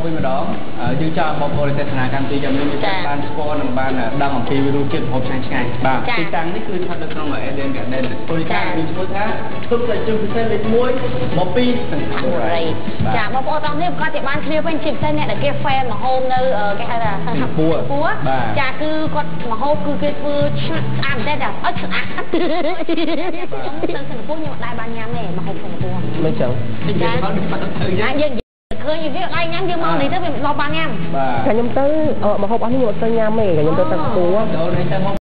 វិញម្ដងយើងចង់បងប្អូនទេសនាកម្មវិធីចាំយើងបានស្គាល់និងបានដឹងអំពីវិរុទ្ធជាតិហូបឆ្ងាញ់បាទទីតាំងនេះគឺស្ថិតនៅក្នុង Eden Garden ពលិកាគឺឈ្មោះថាធ្វើផ្លែជើងពិសេសលេខ1មកពីសង្កាត់រ៉ៃចាបងប្អូនទាំងនេះគាត់ជាបានគ្នាវិញជាពិសេសអ្នកដែលគេ fan មហូបនៅគេហៅថាសិង្ហបុរីចាគឺគាត់មហូបគឺគេធ្វើឆ្ងាញ់ស្អាតមែនទេអត់ស្អាតខ្ញុំទៅសិង្ហបុរីខ្ញុំដែរបានញ៉ាំទេមហូបសិង្ហបុរីមិនចឹងចាយើងឃើញវាអីញ៉ាំយើងមកនេះទៅវាដល់បានញ៉ាំខ្ញុំទៅមហូបអស់នេះខ្ញុំអត់ទៅញ៉ាំទេខ្ញុំទៅសិង្ហបុរី